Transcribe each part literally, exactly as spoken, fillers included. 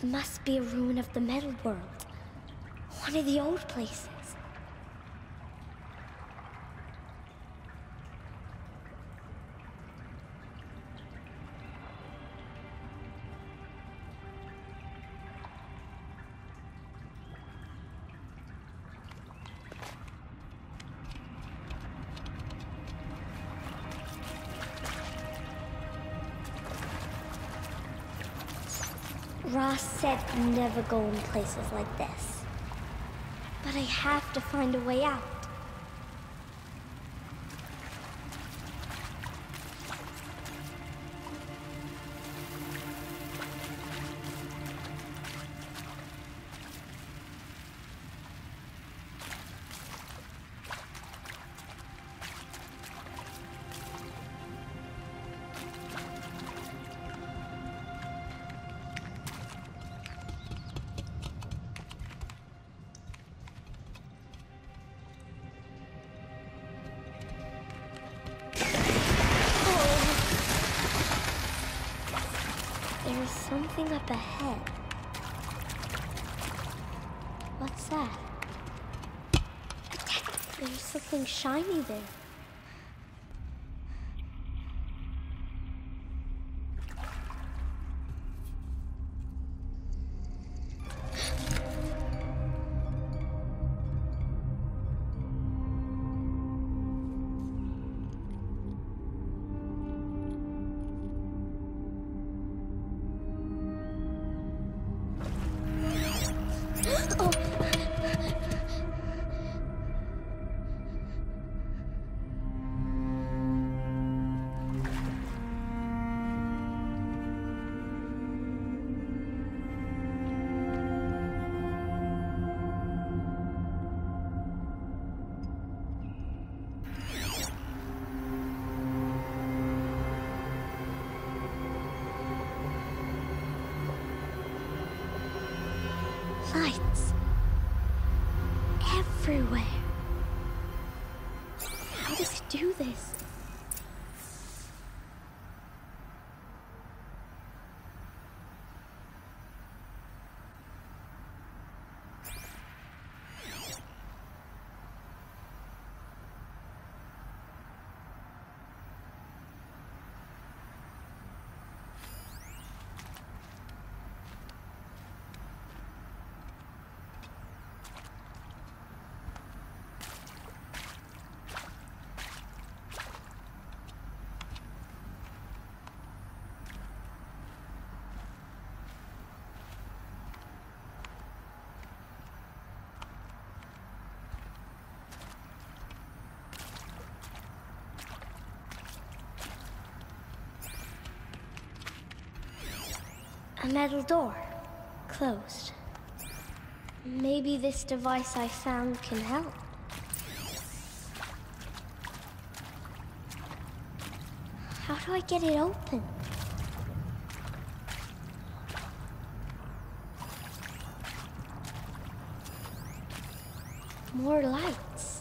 This must be a ruin of the metal world. One of the old places. Ross said never go in places like this. But I have to find a way out. There's something up ahead. What's that? There's something shiny there. Lights. Everywhere. How does it do this? A metal door. Closed. Maybe this device I found can help. How do I get it open? More lights.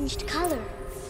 changed color.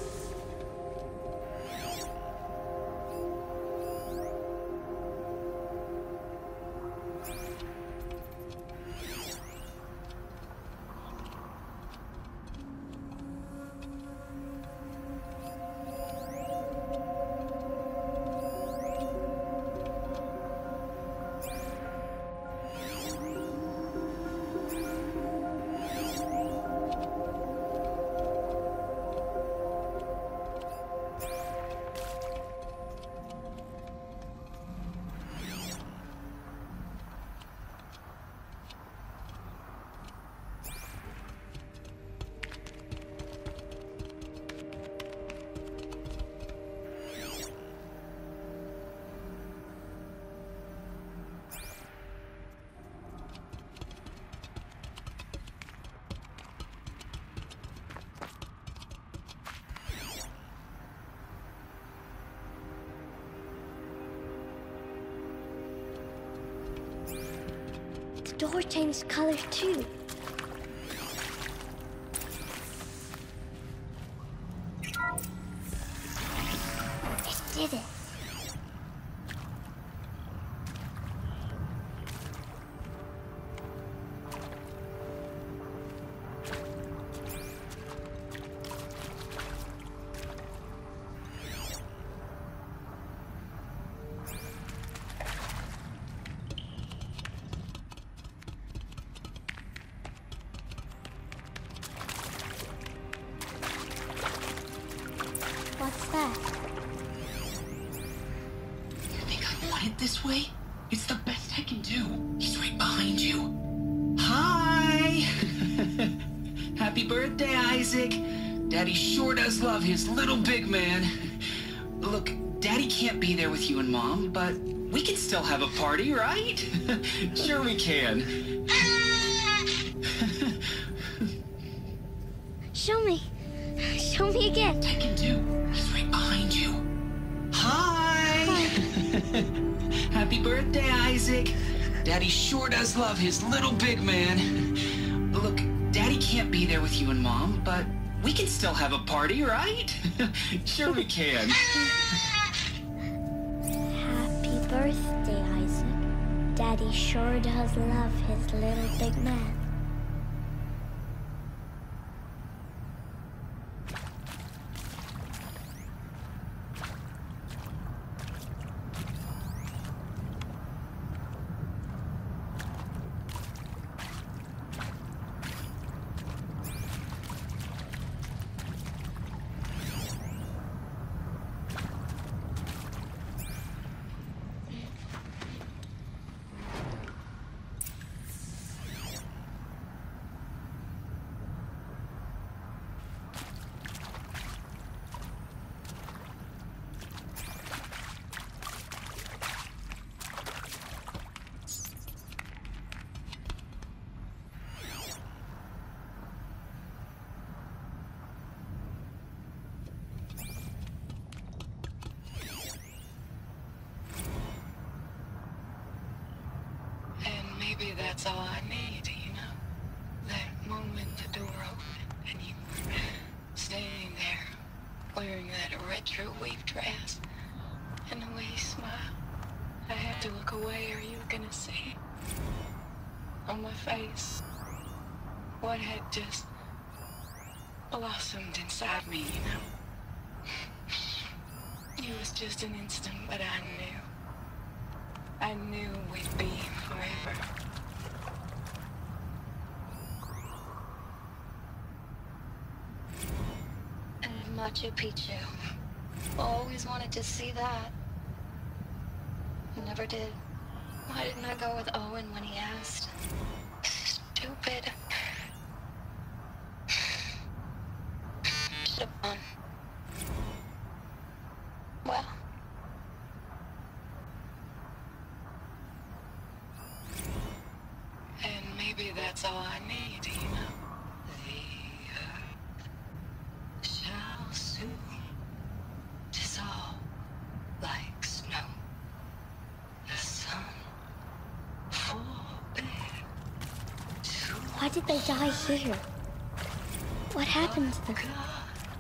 The door changed color too. It did it. What's that? You think I want it this way? It's the best I can do. He's right behind you. Hi! Happy birthday, Isaac. Daddy sure does love his little big man. Look, Daddy can't be there with you and Mom, but we can still have a party, right? Sure we can. Show me. Show me again. I can do. He's right behind you. Hi! Happy birthday, Isaac. Daddy sure does love his little big man. Look, Daddy can't be there with you and Mom, but we can still have a party, right? Sure we can. Happy birthday, Isaac. Daddy sure does love his little big man. Maybe that's all I need, you know? That moment the door opened and you were standing there wearing that retro wave dress and the way you smiled. I had to look away or you were gonna see on my face what had just blossomed inside me, you know? It was just an instant, but I knew. I knew we'd be forever. And Machu Picchu. Always wanted to see that. Never did. Why didn't I go with Owen when he asked? Stupid. Should have gone. Well. And maybe that's all I need, you know? The earth shall soon dissolve like snow. The sun forbid to Why did they die here? What happened to them? God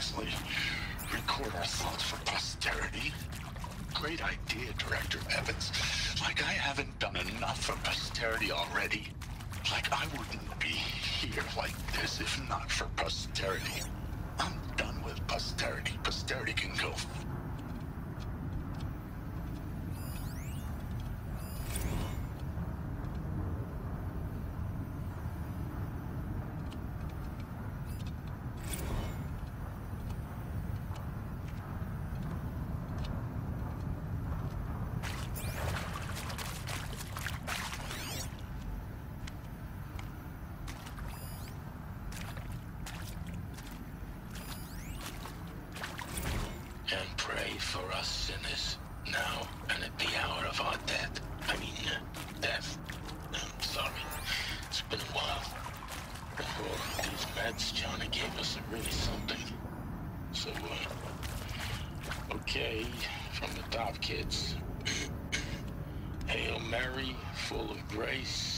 Honestly, record our thoughts for posterity. Great idea, Director Evans. Like I haven't done enough for posterity already. Like I wouldn't be here like this if not for posterity. I'm done with posterity. Posterity can go. And pray for us sinners, now and at the hour of our death. I mean, uh, death. I'm sorry. It's been a while. Oh, these meds Johnny gave us are really something. So, uh, okay, from the top, kids. Hail Mary, full of grace.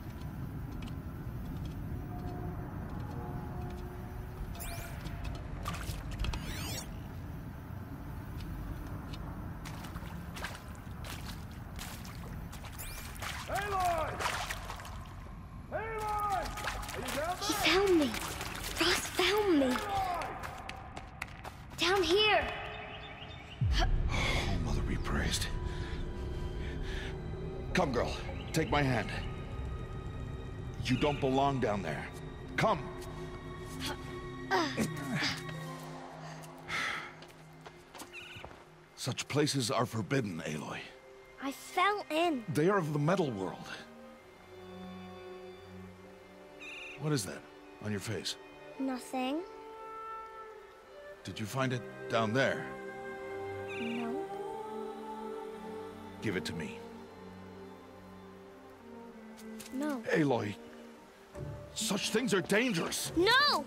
He found me. Ross found me. Down here. Oh, Mother be praised. Come, girl. Take my hand. You don't belong down there. Come. Such places are forbidden, Aloy. I fell in. They are of the metal world. What is that on your face? Nothing. Did you find it down there? No. Give it to me. No. Aloy, such things are dangerous. No!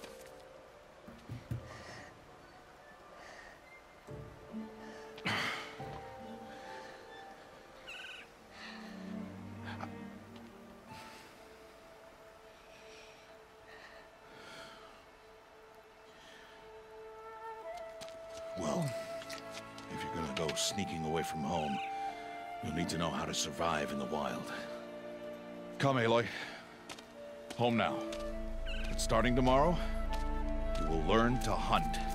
Well, if you're gonna go sneaking away from home, you'll need to know how to survive in the wild. Come, Aloy. Home now. And starting tomorrow, you will learn to hunt.